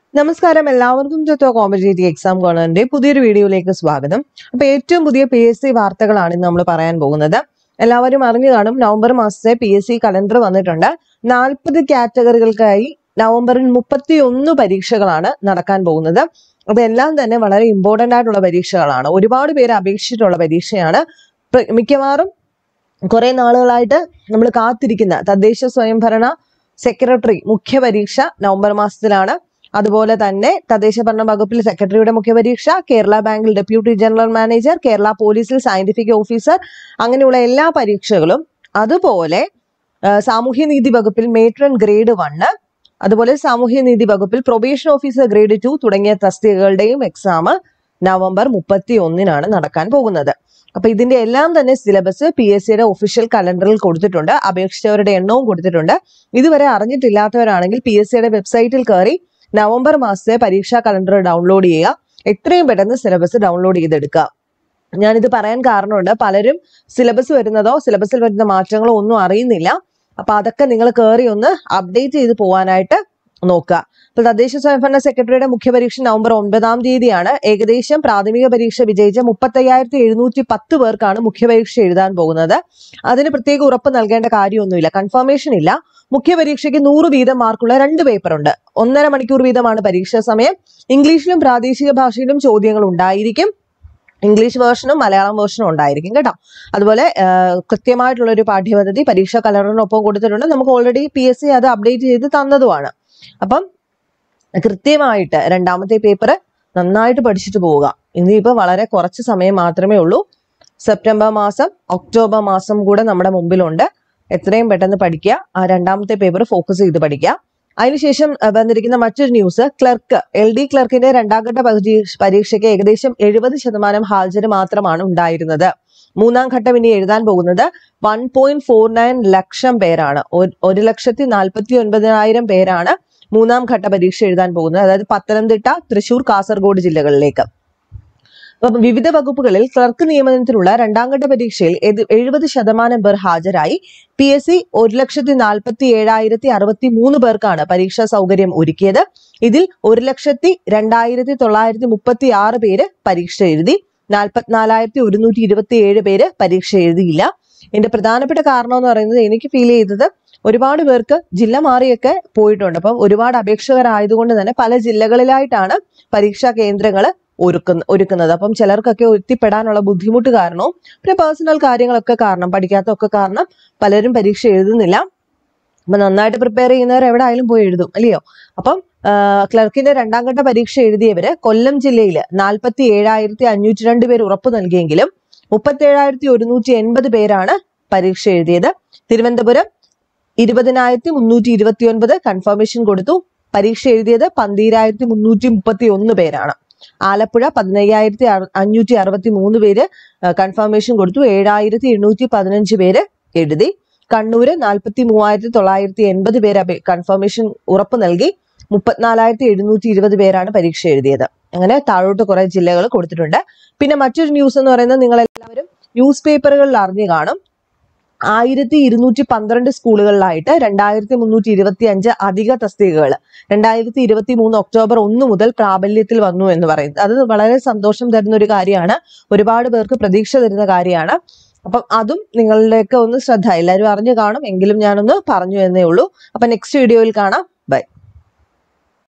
നമസ്കാരം, എല്ലാവർക്കും competitive exam കോർണറിന്റെ പുതിയൊരു വീഡിയോയിലേക്ക് സ്വാഗതം. അപ്പൊ ഏറ്റവും പുതിയ PSC വാർത്തകളാണ് ഇന്ന് നമ്മൾ പറയാൻ പോകുന്നത്. എല്ലാവരും അറിഞ്ഞു കാണും, നവംബർ മാസത്തെ PSC കലണ്ടർ വന്നിട്ടുണ്ട്. 40 കാറ്റഗറികൾക്കായി നവംബറിൽ 31 പരീക്ഷകളാണ് നടക്കാൻ പോകുന്നത്. അപ്പൊ എല്ലാം തന്നെ വളരെ ഇമ്പോർട്ടന്റ് ആയിട്ടുള്ള പരീക്ഷകളാണ്. ഒരുപാട് പേര് അപേക്ഷിച്ചിട്ടുള്ള പരീക്ഷയാണ്. മിക്കവാറും കുറെ നാളുകളായിട്ട് നമ്മൾ കാത്തിരിക്കുന്ന തദ്ദേശ സ്വയംഭരണ സെക്രട്ടറി മുഖ്യ പരീക്ഷ നവംബർ മാസത്തിലാണ്. അതുപോലെ തന്നെ തദ്ദേശ ഭരണ വകുപ്പിൽ സെക്രട്ടറിയുടെ മുഖ്യ പരീക്ഷ, കേരള ബാങ്കിൽ ഡെപ്യൂട്ടി ജനറൽ മാനേജർ, കേരള പോലീസിൽ സയന്റിഫിക് ഓഫീസർ, അങ്ങനെയുള്ള എല്ലാ പരീക്ഷകളും, അതുപോലെ സാമൂഹ്യനീതി വകുപ്പിൽ മേട്രൺ ഗ്രേഡ് 1, അതുപോലെ സാമൂഹ്യനീതി വകുപ്പിൽ പ്രൊബേഷൻ ഓഫീസർ ഗ്രേഡ് 2 തുടങ്ങിയ തസ്തികകളുടെയും എക്സാം നവംബർ 31 നടക്കാൻ പോകുന്നത്. അപ്പൊ ഇതിന്റെ എല്ലാം തന്നെ സിലബസ് PSCയുടെ ഒഫീഷ്യൽ കലണ്ടറിൽ കൊടുത്തിട്ടുണ്ട്. അപേക്ഷിച്ചവരുടെ എണ്ണവും കൊടുത്തിട്ടുണ്ട്. ഇതുവരെ അറിഞ്ഞിട്ടില്ലാത്തവരാണെങ്കിൽ PSCയുടെ വെബ്സൈറ്റിൽ കയറി നവംബർ മാസത്തെ പരീക്ഷാ കലണ്ടർ ഡൗൺലോഡ് ചെയ്യുക. എത്രയും പെട്ടെന്ന് സിലബസ് ഡൗൺലോഡ് ചെയ്തെടുക്കുക. ഞാനിത് പറയാൻ കാരണമുണ്ട്, പലരും സിലബസ് വരുന്നതോ സിലബസിൽ വരുന്ന മാറ്റങ്ങളോ ഒന്നും അറിയുന്നില്ല. അപ്പൊ അതൊക്കെ നിങ്ങൾ കയറി ഒന്ന് അപ്ഡേറ്റ് ചെയ്ത് പോകാനായിട്ട് നോക്കുക. ഇപ്പൊ തദ്ദേശ സ്വയംഭരണ സെക്രട്ടറിയുടെ മുഖ്യ പരീക്ഷ നവംബർ 9 ഏകദേശം പ്രാഥമിക പരീക്ഷ വിജയിച്ച 35,710 പേർക്കാണ് മുഖ്യ പരീക്ഷ എഴുതാൻ പോകുന്നത്. അതിന് പ്രത്യേക ഉറപ്പ് നൽകേണ്ട കാര്യമൊന്നുമില്ല, കൺഫർമേഷൻ ഇല്ല. മുഖ്യ പരീക്ഷയ്ക്ക് 100 വീതം മാർക്കുള്ള 2 പേപ്പർ ഉണ്ട്. 1.5 മണിക്കൂർ വീതമാണ് പരീക്ഷാ സമയം. ഇംഗ്ലീഷിലും പ്രാദേശിക ഭാഷയിലും ചോദ്യങ്ങൾ ഉണ്ടായിരിക്കും. ഇംഗ്ലീഷ് വേർഷനും മലയാളം വേർഷനും ഉണ്ടായിരിക്കും കേട്ടോ. അതുപോലെ കൃത്യമായിട്ടുള്ള ഒരു പാഠ്യപദ്ധതി പരീക്ഷാ കലണ്ടറിനൊപ്പം കൊടുത്തിട്ടുണ്ട്. നമുക്ക് ഓൾറെഡി PSC അത് അപ്ഡേറ്റ് ചെയ്ത് തന്നതുമാണ്. അപ്പം കൃത്യമായിട്ട് 2ാമത്തെ പേപ്പർ നന്നായിട്ട് പഠിച്ചിട്ട് പോവുക. ഇനിയിപ്പോ വളരെ കുറച്ച് സമയം മാത്രമേ ഉള്ളൂ. സെപ്റ്റംബർ മാസം, ഒക്ടോബർ മാസം കൂടെ നമ്മുടെ മുമ്പിലുണ്ട്. എത്രയും പെട്ടെന്ന് പഠിക്കുക. ആ 2ാമത്തെ പേപ്പർ ഫോക്കസ് ചെയ്ത് പഠിക്കുക. അതിനുശേഷം വന്നിരിക്കുന്ന മറ്റൊരു ന്യൂസ്, ക്ലർക്ക് LD ക്ലർക്കിന്റെ 2ാം ഘട്ട പരീക്ഷയ്ക്ക് ഏകദേശം 70% ഹാജര് മാത്രമാണ് ഉണ്ടായിരുന്നത്. 3ാം ഘട്ടം ഇനി എഴുതാൻ പോകുന്നത് 1.49 ലക്ഷം പേരാണ്. 1,49,000 പേരാണ് 3ാം ഘട്ട പരീക്ഷ എഴുതാൻ പോകുന്നത്. അതായത് പത്തനംതിട്ട, തൃശൂർ, കാസർഗോഡ് ജില്ലകളിലേക്ക്. അപ്പൊ വിവിധ വകുപ്പുകളിൽ ക്ലർക്ക് നിയമനത്തിനുള്ള 2ാം ഘട്ട പരീക്ഷയിൽ 70% പേർ ഹാജരായി. PSC 1,47,063 പേർക്കാണ് പരീക്ഷാ സൗകര്യം ഒരുക്കിയത്. ഇതിൽ 1,02,936 പേര് പരീക്ഷ എഴുതി. 44,127 പേര് പരീക്ഷ എഴുതിയില്ല. ഇതിന്റെ പ്രധാനപ്പെട്ട കാരണം എന്ന് പറയുന്നത്, എനിക്ക് ഫീൽ ചെയ്തത് ഒരുപാട് പേർക്ക് ജില്ല മാറിയൊക്കെ പോയിട്ടുണ്ട്. അപ്പം ഒരുപാട് അപേക്ഷകരായതുകൊണ്ട് തന്നെ പല ജില്ലകളിലായിട്ടാണ് പരീക്ഷാ കേന്ദ്രങ്ങൾ ഒരുക്കുന്നത്. അപ്പം ചിലർക്കൊക്കെ എത്തിപ്പെടാനുള്ള ബുദ്ധിമുട്ട് കാരണവും പിന്നെ പേഴ്സണൽ കാര്യങ്ങളൊക്കെ കാരണം, പഠിക്കാത്തൊക്കെ കാരണം പലരും പരീക്ഷ എഴുതുന്നില്ല. അപ്പൊ നന്നായിട്ട് പ്രിപ്പയർ ചെയ്യുന്നവർ എവിടെ ആയാലും പോയി എഴുതും, അല്ലയോ? അപ്പം ക്ലർക്കിന്റെ 2ാം ഘട്ട പരീക്ഷ എഴുതിയവര് കൊല്ലം ജില്ലയിൽ 47,502 പേര് ഉറപ്പ് നൽകിയെങ്കിലും 37,180 പേരാണ് പരീക്ഷ എഴുതിയത്. തിരുവനന്തപുരം 20,329 കൺഫർമേഷൻ കൊടുത്തു. പരീക്ഷ എഴുതിയത് 12,331 പേരാണ്. ആലപ്പുഴ 15,563 പേര് കൺഫർമേഷൻ കൊടുത്തു. 7,815 പേര് എഴുതി. കണ്ണൂര് 43,980 പേര് കൺഫർമേഷൻ ഉറപ്പ് നൽകി. 34,720 പേരാണ് പരീക്ഷ എഴുതിയത്. അങ്ങനെ താഴോട്ട് കുറെ ജില്ലകൾ കൊടുത്തിട്ടുണ്ട്. പിന്നെ മറ്റൊരു ന്യൂസ് എന്ന് പറയുന്നത്, നിങ്ങൾ എല്ലാവരും ന്യൂസ് പേപ്പറുകളിൽ അറിഞ്ഞു കാണും, 1,212 സ്കൂളുകളിലായിട്ട് 2,325 അധിക തസ്തികകൾ 2023 ഒക്ടോബർ 1 മുതൽ പ്രാബല്യത്തിൽ വന്നു എന്ന് പറയുന്നത്. അത് വളരെ സന്തോഷം തരുന്ന ഒരു കാര്യമാണ്. ഒരുപാട് പേർക്ക് പ്രതീക്ഷ തരുന്ന കാര്യമാണ്. അപ്പം അതും നിങ്ങളിലേക്ക് ഒന്ന് ശ്രദ്ധ, എല്ലാവരും അറിഞ്ഞു കാണും, എങ്കിലും ഞാനൊന്ന് പറഞ്ഞു എന്നേ ഉള്ളൂ. അപ്പൊ നെക്സ്റ്റ് വീഡിയോയിൽ കാണാം.